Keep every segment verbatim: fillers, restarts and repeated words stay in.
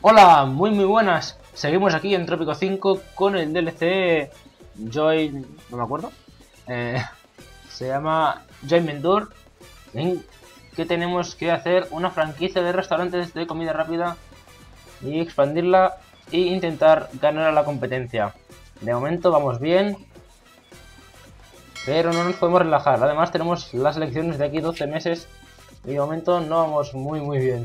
Hola, muy muy buenas. Seguimos aquí en Trópico cinco con el D L C Joy... no me acuerdo. Eh, se llama Joy Mentor, en que tenemos que hacer una franquicia de restaurantes de comida rápida y expandirla e intentar ganar a la competencia. De momento vamos bien, pero no nos podemos relajar. Además tenemos las elecciones de aquí doce meses y de momento no vamos muy muy bien.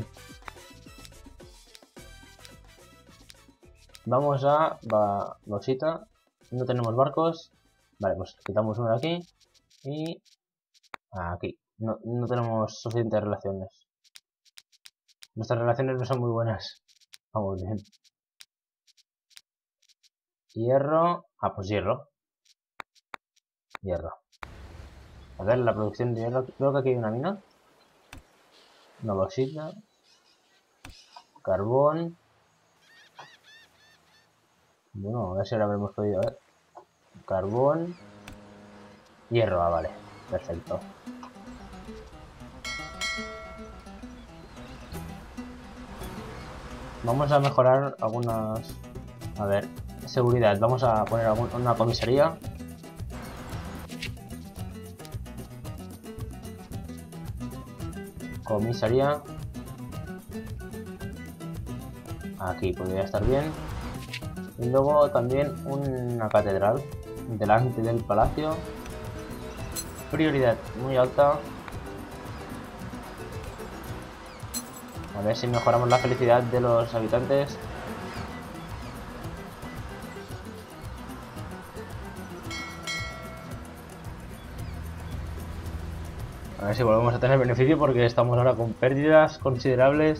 Vamos a ba Bauxita. No tenemos barcos. Vale, pues quitamos uno de aquí. Y aquí. No, no tenemos suficientes relaciones. Nuestras relaciones no son muy buenas. Vamos bien. Hierro. Ah, pues hierro. Hierro. A ver, la producción de hierro. Creo que aquí hay una mina. Una bauxita. Carbón. Bueno, a ver si ahora habremos podido ver. Carbón. Hierro, ah, vale. Perfecto. Vamos a mejorar algunas... A ver, seguridad. Vamos a poner algún, una comisaría. Comisaría. Aquí podría estar bien. Y luego también una catedral delante del palacio. Prioridad muy alta. A ver si mejoramos la felicidad de los habitantes. A ver si volvemos a tener beneficio porque estamos ahora con pérdidas considerables.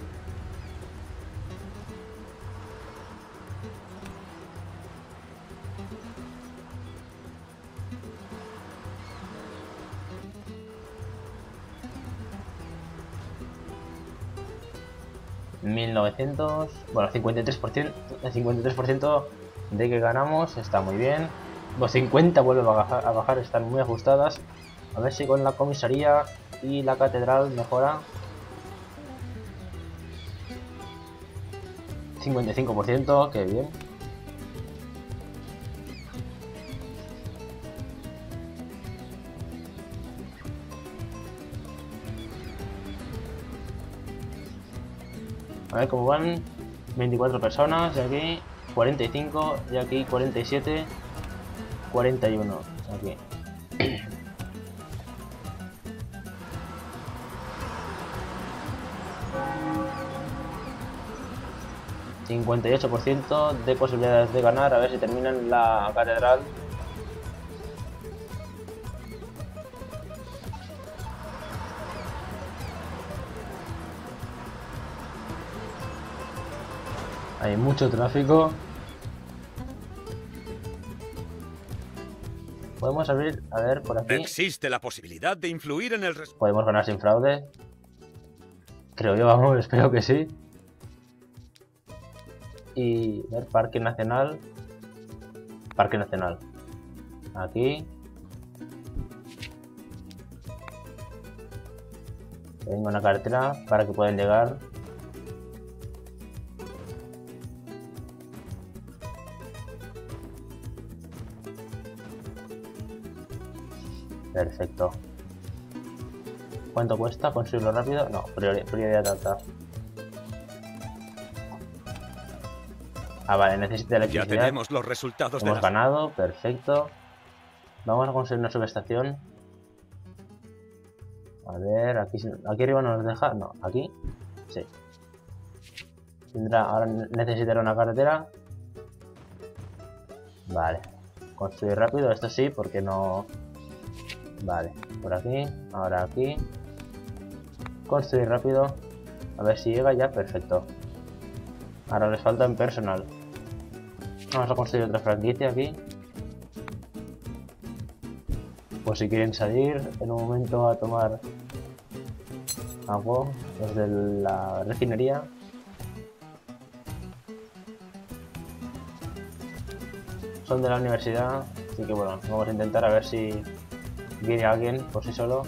mil novecientos, bueno, cincuenta y tres por ciento, el cincuenta y tres por ciento de que ganamos está muy bien. Los cincuenta vuelven a bajar, a bajar, están muy ajustadas. A ver si con la comisaría y la catedral mejora. cincuenta y cinco por ciento, que bien. A ver cómo van. veinticuatro personas, y aquí cuarenta y cinco, y aquí cuarenta y siete, cuarenta y uno, aquí. cincuenta y ocho por ciento de posibilidades de ganar, a ver si terminan la catedral. Hay mucho tráfico. Podemos abrir, a ver, por aquí. Existe la posibilidad de influir en el... Podemos ganar sin fraude. Creo yo, vamos, espero que sí. Y ver, Parque Nacional. Parque Nacional. Aquí. Tengo una carretera para que puedan llegar. Perfecto. ¿Cuánto cuesta construirlo rápido? No, prioridad alta. Ah, vale, necesita electricidad. Ya tenemos los resultados. Hemos de las... ganado, perfecto. Vamos a construir una subestación. A ver, aquí, aquí arriba no nos deja. No, aquí. Sí. Tendrá, ahora necesitará una carretera. Vale. Construir rápido, esto sí, porque no... Vale, por aquí, ahora aquí. Construir rápido. A ver si llega ya, perfecto. Ahora les falta en personal. Vamos a construir otra franquicia aquí. Pues si quieren salir en un momento a tomar agua desde la refinería. Son de la universidad, así que bueno, vamos a intentar a ver si viene alguien por sí solo.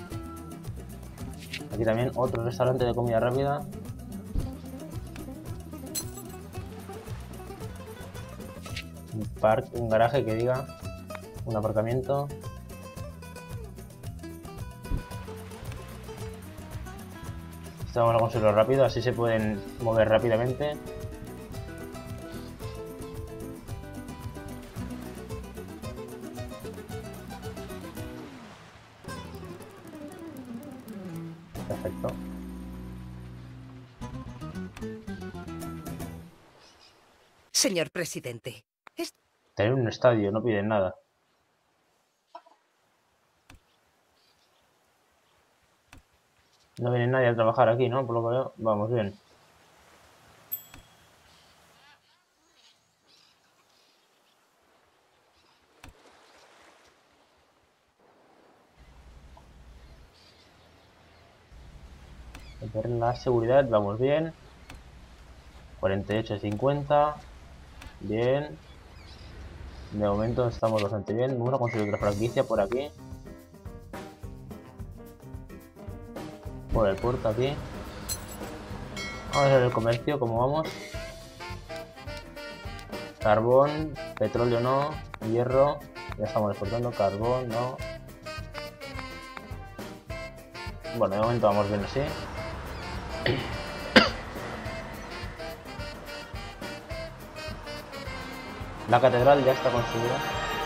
Aquí también otro restaurante de comida rápida. Un parque, un garaje que diga. Un aparcamiento. Esto vamos a conseguirlo rápido, así se pueden mover rápidamente. Perfecto. Señor presidente. Es... Tener un estadio, no piden nada. No viene nadie a trabajar aquí, ¿no? Por lo que veo, vamos bien. Ver la seguridad, vamos bien. cuarenta y ocho cincuenta. Bien. De momento estamos bastante bien. Vamos a conseguir otra franquicia por aquí. Por el puerto aquí. Vamos a ver el comercio, cómo vamos. Carbón, petróleo no, hierro. Ya estamos exportando carbón, no. Bueno, de momento vamos bien así. La catedral ya está construida.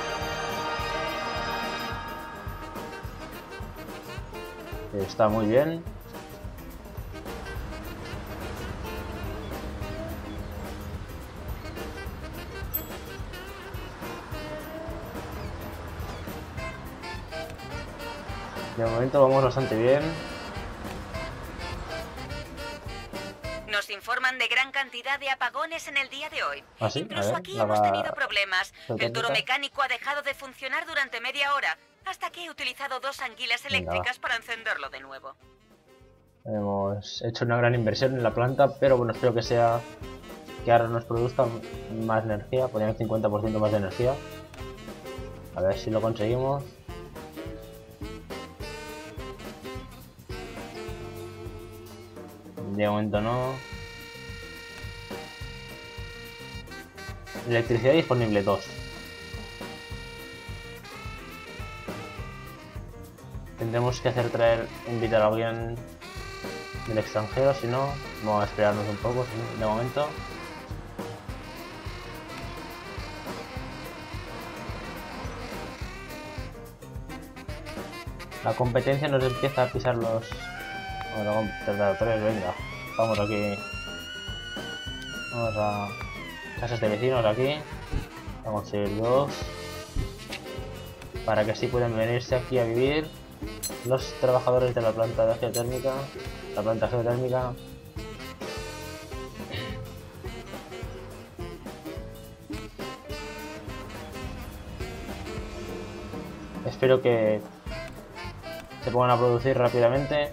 Está muy bien. De momento vamos bastante bien. Nos informan de gran cantidad de apagones en el día de hoy. ¿Ah, sí? Incluso A ver, aquí la hemos va- tenido problemas. El técnica. toro mecánico ha dejado de funcionar durante media hora, hasta que he utilizado dos anguilas Venga, eléctricas para encenderlo de nuevo. Hemos hecho una gran inversión en la planta, pero bueno, espero que sea que ahora nos produzca más energía, poner un cincuenta por ciento más de energía. A ver si lo conseguimos. De momento no. Electricidad disponible dos. Tendremos que hacer traer, invitar a alguien del extranjero, si no, vamos a esperarnos un poco, si- de momento. La competencia nos empieza a pisar los... Bueno, tres, venga, vamos aquí. Vamos a casas de vecinos aquí. Vamos a conseguir dos. Para que así puedan venirse aquí a vivir los trabajadores de la planta de geotérmica. La planta geotérmica. Espero que se pongan a producir rápidamente.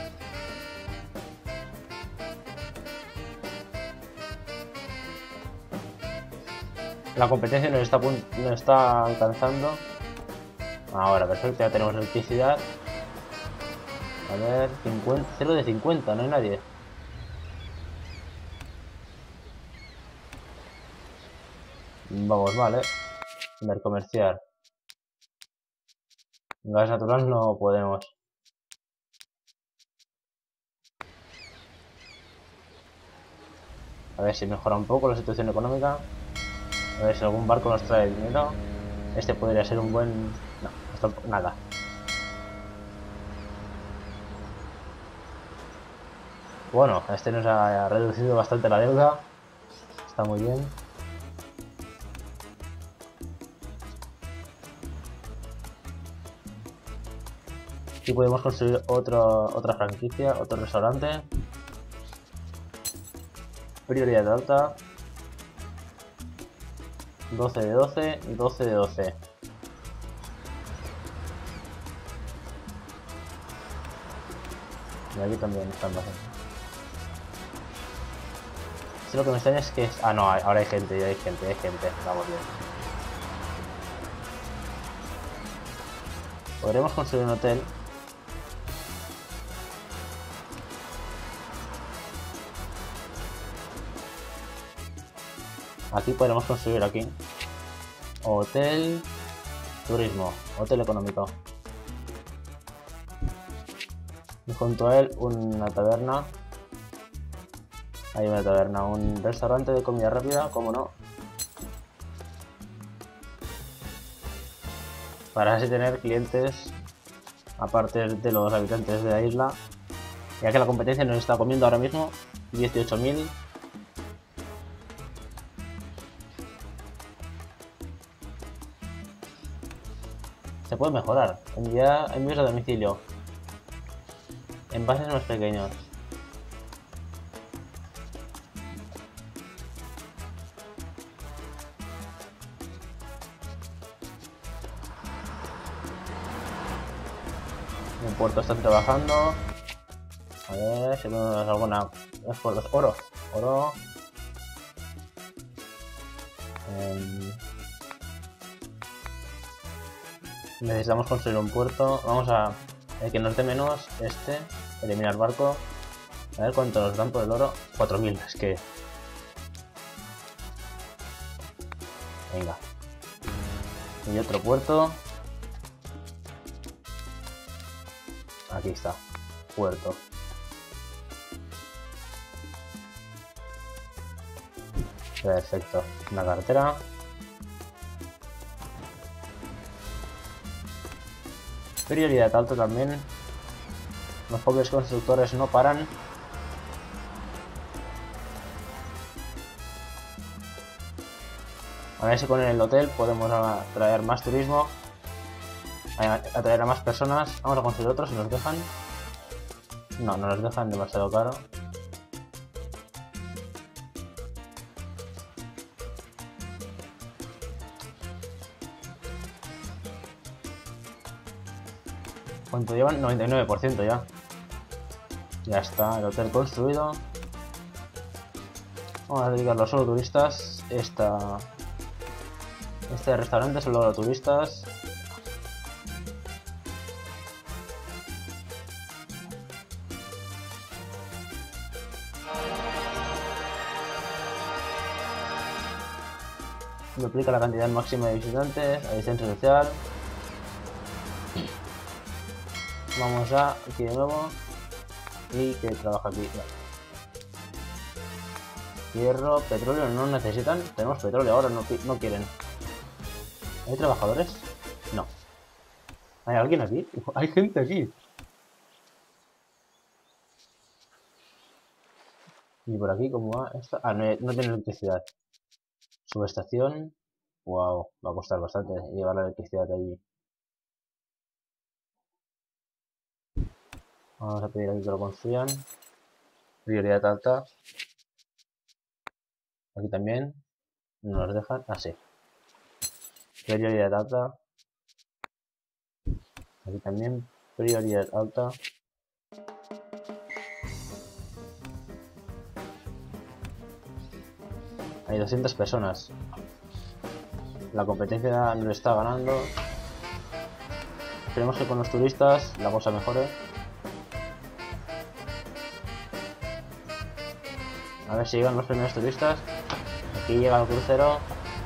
La competencia nos está, pun- nos está alcanzando. Ahora, perfecto, ya tenemos electricidad. A ver, cincuenta, cero de cincuenta, no hay nadie. Vamos mal, eh. Ver comerciar. Gas natural no podemos. A ver si mejora un poco la situación económica. A ver si algún barco nos trae dinero. Este podría ser un buen... No, esto nada. Bueno, este nos ha reducido bastante la deuda. Está muy bien. Y podemos construir otro, otra franquicia, otro restaurante. Prioridad alta. doce de doce y doce de doce. Y aquí también están bajando. Sí, lo que me extraña es que... Es... Ah, no, ahora hay gente, ya hay gente, hay gente. Vamos bien. Podremos construir un hotel. Aquí podremos construir aquí. Hotel, turismo, hotel económico. Y junto a él una taberna. Hay una taberna, un restaurante de comida rápida, como no. Para así tener clientes aparte de los habitantes de la isla, ya que la competencia nos está comiendo ahora mismo dieciocho mil. Se puede mejorar. Envía envíos a domicilio. Envases más pequeños. En el puerto están trabajando. A ver si tenemos alguna. Oro. Oro. Eh... Necesitamos construir un puerto. Vamos a... El que nos dé menos, este. Eliminar barco. A ver cuánto nos dan por el oro. cuatro mil, es que... Venga. Y otro puerto. Aquí está. Puerto. Perfecto. Una cartera. Prioridad alta también. Los pobres constructores no paran. A ver si con el hotel podemos atraer más turismo, atraer a más personas. Vamos a construir otros si nos dejan. No, no nos dejan, demasiado caro. ¿Cuánto llevan? noventa y nueve por ciento ya. Ya está el hotel construido. Vamos a dedicarlo solo a turistas. Esta, este restaurante solo a turistas. Duplica la cantidad máxima de visitantes. A distancia social. Vamos a aquí de nuevo. Y que trabaja aquí. Vale. Hierro, petróleo no necesitan. Tenemos petróleo ahora, no, no quieren. ¿Hay trabajadores? No. ¿Hay alguien aquí? Hay gente aquí. Y por aquí, ¿cómo va esto? Ah, no, no tiene electricidad. Subestación. Wow, va a costar bastante llevar la electricidad allí. Vamos a pedir aquí que lo construyan. Prioridad alta. Aquí también. No nos dejan. Ah, sí. Prioridad alta. Aquí también. Prioridad alta. Hay doscientas personas. La competencia nos está ganando. Esperemos que con los turistas la cosa mejore. A ver si llegan los primeros turistas. Aquí llega el crucero.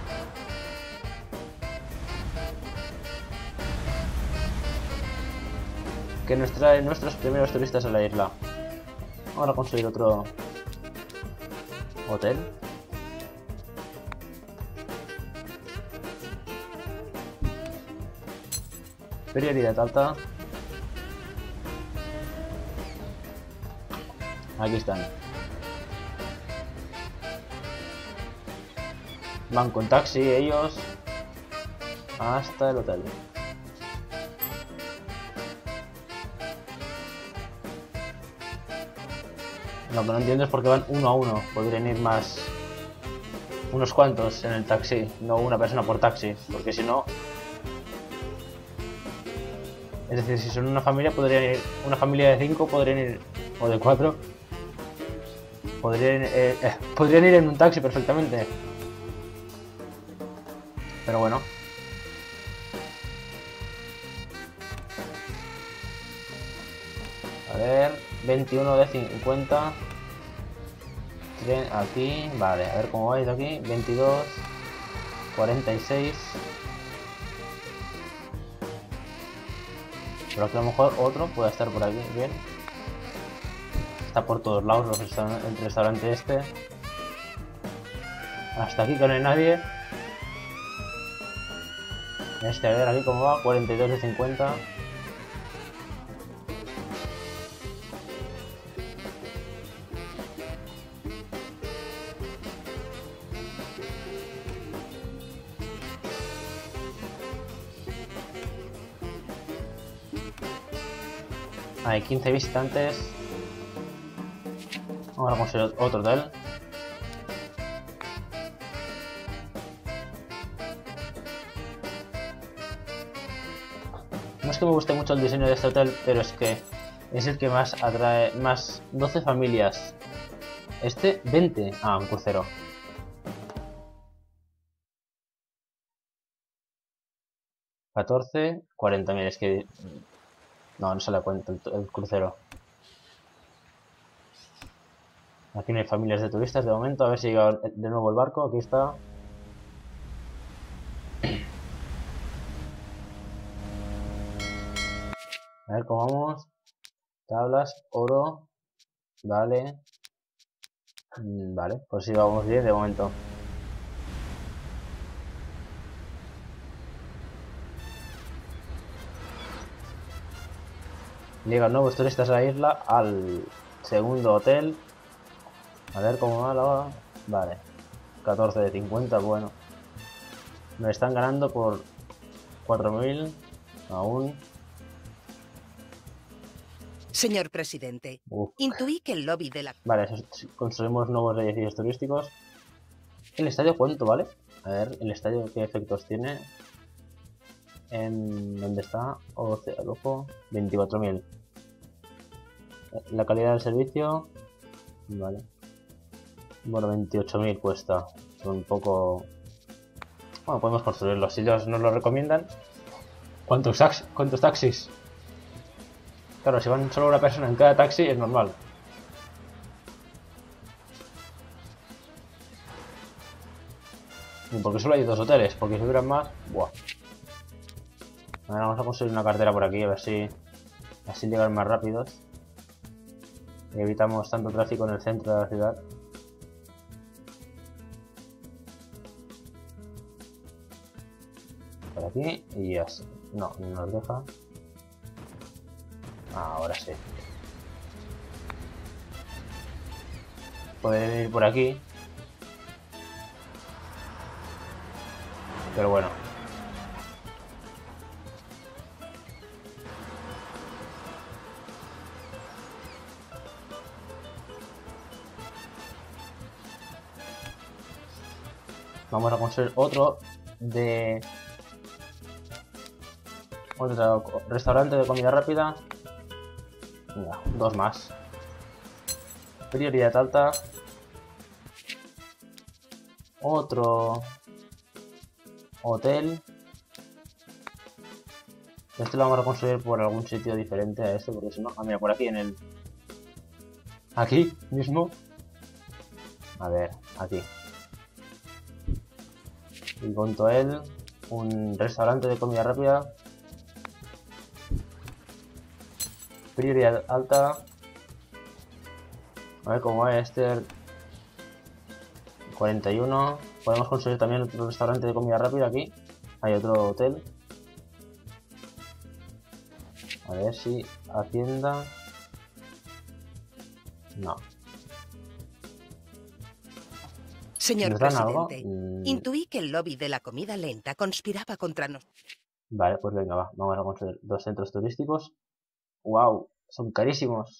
Que nos trae nuestros primeros turistas a la isla. Vamos a construir otro hotel. Prioridad alta. Aquí están. Van con taxi ellos hasta el hotel. Lo que no entiendo es por qué van uno a uno. Podrían ir más, unos cuantos en el taxi, no una persona por taxi, porque si no, es decir, si son una familia podrían ir, una familia de cinco podrían ir, o de cuatro, podrían, eh, eh, podrían ir en un taxi perfectamente. Pero bueno. A ver, veintiuno de cincuenta. Aquí, vale, a ver cómo vais aquí. veintidós. cuarenta y seis. Pero aquí a lo mejor otro puede estar por aquí, bien. Está por todos lados los restauran- el restaurante este. Hasta aquí que no hay nadie. Este, a ver aquí cómo va, cuarenta y dos de cincuenta. Hay quince visitantes. Vamos a conseguir otro hotel. No es que me guste mucho el diseño de este hotel, pero es que es el que más atrae, más doce familias. Este, veinte. Ah, un crucero. catorce, cuarenta mil, es que... No, no se le cuenta el, el crucero. Aquí no hay familias de turistas de momento, a ver si llega de nuevo el barco, aquí está. A ver cómo vamos. Tablas, oro. Vale. Mm, Vale, pues sí, vamos bien de momento. Llegan nuevos turistas a la isla, al segundo hotel. A ver cómo va la hora. Vale. catorce de cincuenta, bueno. Me están ganando por cuatro mil. Aún. Señor presidente, Uf. intuí que el lobby de la... Vale, eso- construimos nuevos edificios turísticos. ¿El estadio cuánto vale? A ver, el estadio qué efectos tiene. En ¿dónde está? Ojo, ojo, veinticuatro mil. La calidad del servicio. Vale. Bueno, veintiocho mil cuesta. Son un poco... Bueno, podemos construirlos. Si ellos nos lo recomiendan. ¿Cuántos, tax ¿Cuántos taxis? Claro, si van solo una persona en cada taxi es normal. Y porque solo hay dos hoteles, porque si hubieran más... Buah. A ver, vamos a construir una cartera por aquí, a ver si... Así llegan más rápidos. Y evitamos tanto tráfico en el centro de la ciudad. Por aquí y así. No, no nos deja. Ahora sí. Pueden ir por aquí. Pero bueno. Vamos a construir otro de... Otro restaurante de comida rápida. Venga, dos más. Prioridad alta. Otro hotel. Este lo vamos a construir por algún sitio diferente a este, porque si no... Ah, mira, por aquí en el... Aquí mismo. A ver, aquí. Y con él, un restaurante de comida rápida. Prioridad alta. A ver cómo es este. cuarenta y uno. Podemos conseguir también otro restaurante de comida rápida aquí. Hay otro hotel. A ver si Hacienda. No. Señor ¿Nos dan algo? presidente, Mm, intuí que el lobby de la comida lenta conspiraba contra nosotros. Vale, pues venga, va. Vamos a conseguir dos centros turísticos. ¡Wow! Son carísimos.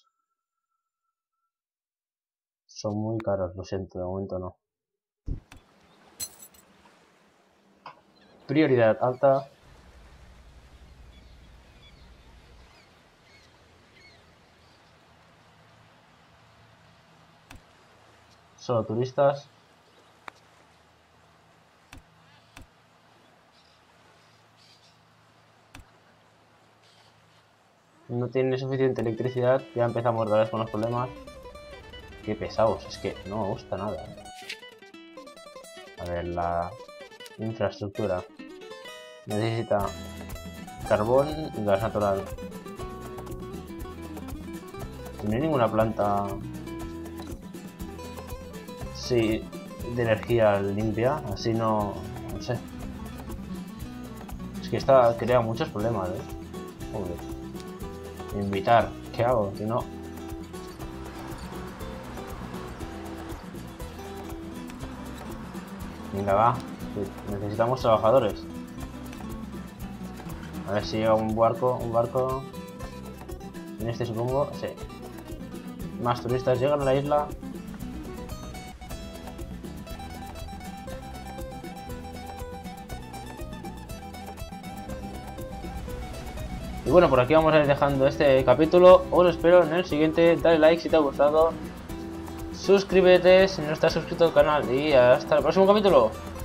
Son muy caros, lo siento, de momento no. Prioridad alta. Solo turistas. No tiene suficiente electricidad. Ya empezamos otra vez con los problemas. Qué pesados, es que no me gusta nada. A ver, la Infraestructura. Necesita carbón y gas natural. No hay ninguna planta... Sí, de energía limpia, así no... no sé. Es que esta crea muchos problemas, ¿eh? Joder. Invitar, ¿qué hago? Si no... Venga, va. Necesitamos trabajadores. A ver si llega un barco, un barco. En este supongo, sí. Más turistas llegan a la isla. Y bueno, por aquí vamos a ir dejando este capítulo. Os espero en el siguiente. Dale like si te ha gustado. Suscríbete si no estás suscrito al canal. Y hasta el próximo capítulo.